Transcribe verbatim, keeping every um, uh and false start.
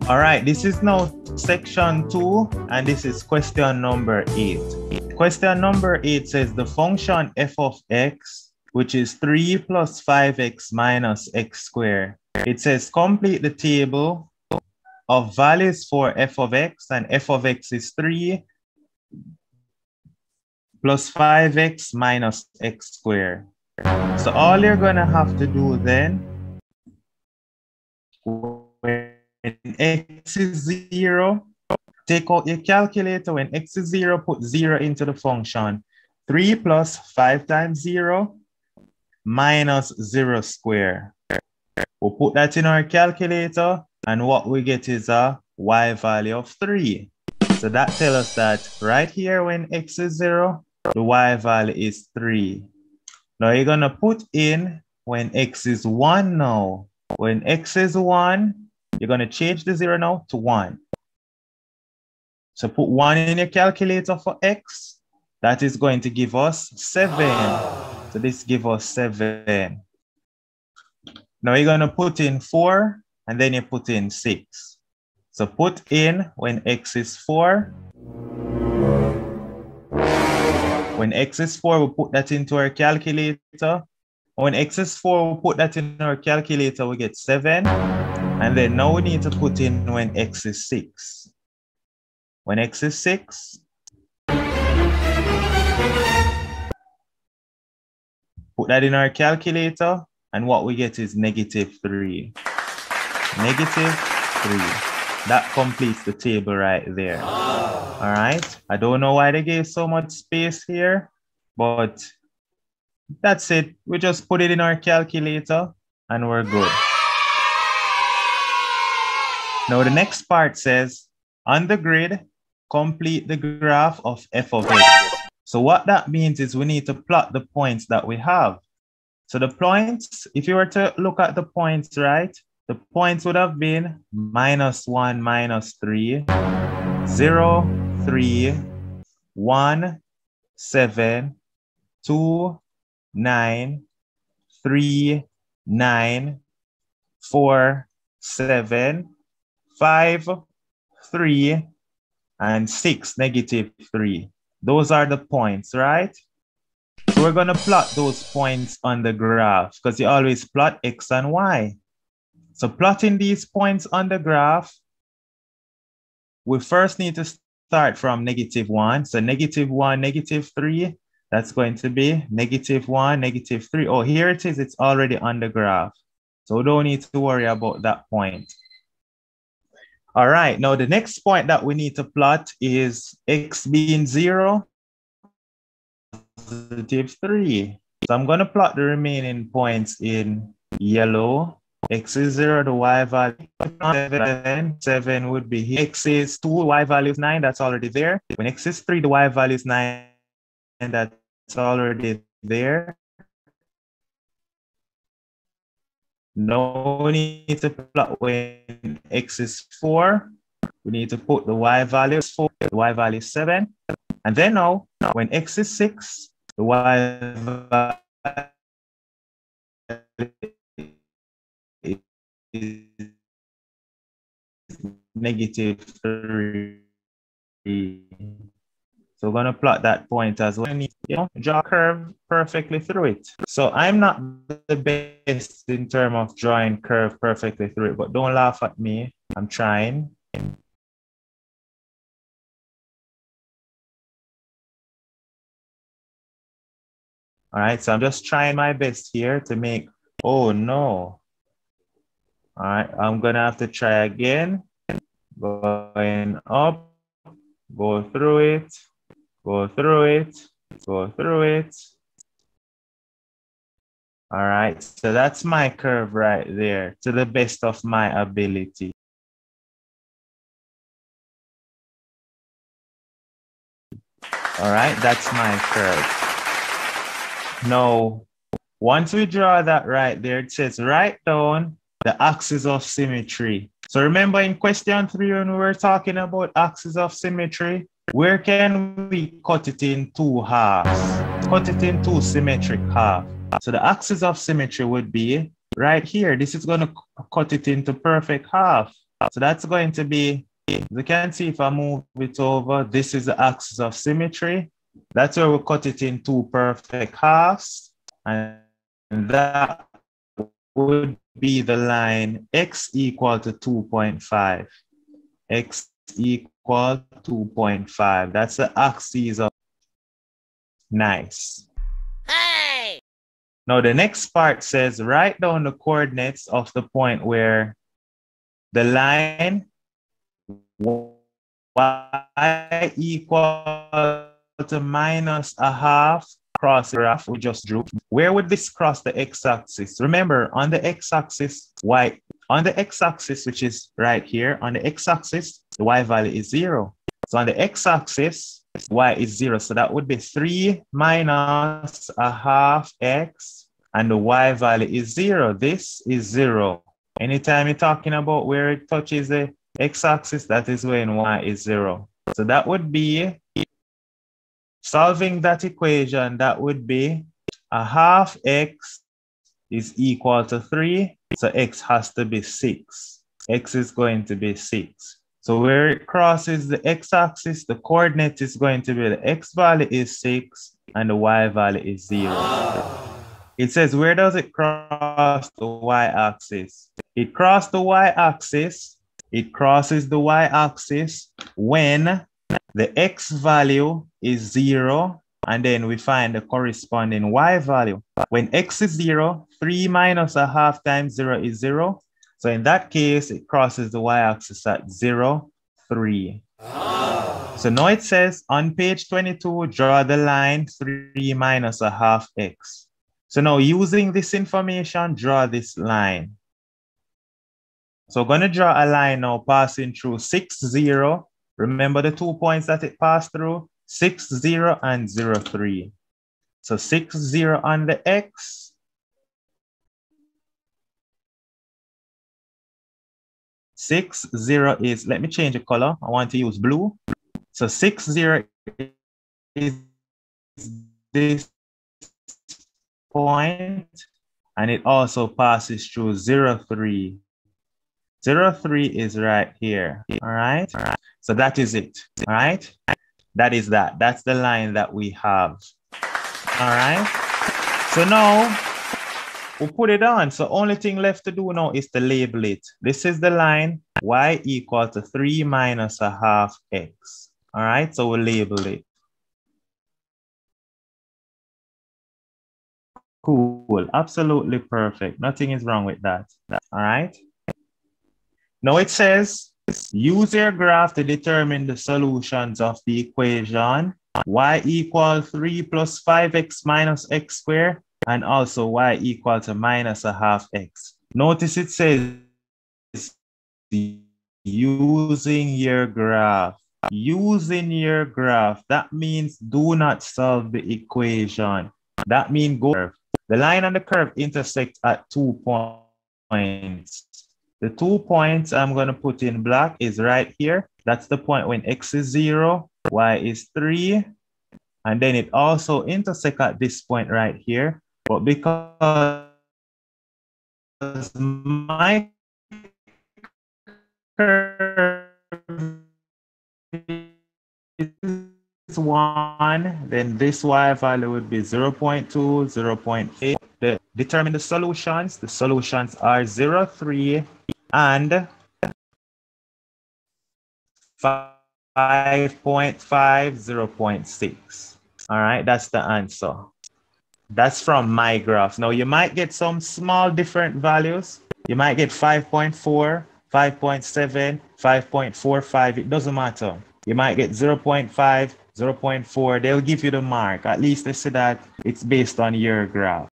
All right, this is now section two, and this is question number eight. Question number eight says the function f of x, which is three plus five x minus x squared. It says complete the table of values for f of x, and f of x is three plus five x minus x squared. So all you're gonna have to do then, when x is zero, take out your calculator. When x is zero, put zero into the function. three plus five times zero minus zero square. We'll put that in our calculator, and what we get is a y value of three. So that tells us that right here, when x is zero, the y value is three. Now you're gonna put in when x is one now. When x is one, you're gonna change the zero now to one. So put one in your calculator for x. That is going to give us seven. So this gives us seven. Now you're gonna put in four, and then you put in six. So put in when x is four. When x is four, we'll put that into our calculator. When x is four, we'll put that in our calculator, we get seven. And then now we need to put in when x is six. When x is six, put that in our calculator, and what we get is negative three. Negative three. That completes the table right there. All right. I don't know why they gave so much space here, but that's it. We just put it in our calculator and we're good. Now the next part says, on the grid, complete the graph of f of x. So what that means is we need to plot the points that we have. So the points, if you were to look at the points, right? The points would have been minus one, minus three, zero, three, one, seven, two, nine, three, nine, four, seven, five, three, and six, negative three. Those are the points, right? So we're gonna plot those points on the graph because you always plot x and y. So plotting these points on the graph, we first need to start from negative one. So negative one, negative three, that's going to be negative one, negative three. Oh, here it is, it's already on the graph. So we don't need to worry about that point. All right, now the next point that we need to plot is x being zero, positive three. So I'm gonna plot the remaining points in yellow. X is zero, the y value seven, seven would be here. X is two, y value is nine, that's already there. When x is three, the y value is nine, and that's already there. No need to plot when x is four. We need to put the y value is four, the y value is seven. And then now, when x is six, the y value is negative three. So we're gonna plot that point as well. You know, draw a curve perfectly through it. So I'm not the best in terms of drawing curve perfectly through it, but don't laugh at me. I'm trying. All right, so I'm just trying my best here to make, oh no. All right, I'm gonna have to try again. Going up, go through it, go through it, go through it. All right, so that's my curve right there to the best of my ability. All right, that's my curve. Now, once we draw that right there, it says write down the axis of symmetry. So remember in question three, when we were talking about axis of symmetry, where can we cut it in two halves? Cut it in two symmetric halves. So the axis of symmetry would be right here. This is going to cut it into perfect half. So that's going to be, as you can see, if I move it over, this is the axis of symmetry. That's where we cut it in two perfect halves. And that would be the line x equal to two point five. X equal to two point five. That's the axis of nice. Hey! Now the next part says write down the coordinates of the point where the line y equal to minus a half cross the graph we just drew. Where would this cross the x-axis? Remember, on the x-axis, y on the x-axis, which is right here, on the x-axis, the y value is zero. So on the x-axis, y is zero. So that would be three minus a half x, and the y value is zero. This is zero. Anytime you're talking about where it touches the x-axis, that is when y is zero. So that would be, solving that equation, that would be a half x is equal to three. So x has to be six. X is going to be six. So where it crosses the x-axis, the coordinate is going to be the x value is six and the y value is zero. It says, where does it cross the y-axis? It crosses the y-axis. It crosses the y-axis when the x value is zero, and then we find the corresponding y value. When x is zero, three minus a half times zero is zero. So in that case, it crosses the y-axis at zero, three. Oh. So now it says on page twenty-two, draw the line three minus a half x. So now using this information, draw this line. So we're going to draw a line now passing through six, zero. Remember the two points that it passed through? six, zero, and zero, three. So six, zero on the x. six, zero is, let me change the color. I want to use blue. So six, zero is this point, and it also passes through zero, three. zero, three is right here, all right? All right? So that is it, all right? That is that. That's the line that we have, all right? So now, we'll put it on. So only thing left to do now is to label it. This is the line y equal to three minus a half x, all right? So we'll label it. Cool, absolutely perfect. Nothing is wrong with that, all right? Now it says, use your graph to determine the solutions of the equation y equal three plus five x minus x squared, and also y equal to minus a half x. Notice it says, using your graph. Using your graph, that means do not solve the equation. That means go. The line and the curve intersect at two points. The two points I'm going to put in black is right here. That's the point when x is zero, y is three. And then it also intersects at this point right here. But because my curve is one, then this y value would be zero point two, zero point eight. The, determine the solutions. The solutions are zero, three, and five point five, zero point six. All right, that's the answer. That's from my graph. Now you might get some small different values. You might get five point four, five point seven, five point four five. It doesn't matter. You might get zero point five, zero point four. They'll give you the mark. At least they say that it's based on your graph.